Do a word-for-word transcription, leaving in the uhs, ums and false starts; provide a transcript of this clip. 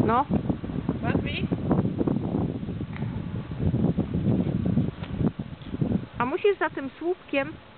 No. Was, wie? A musisz za tym słupkiem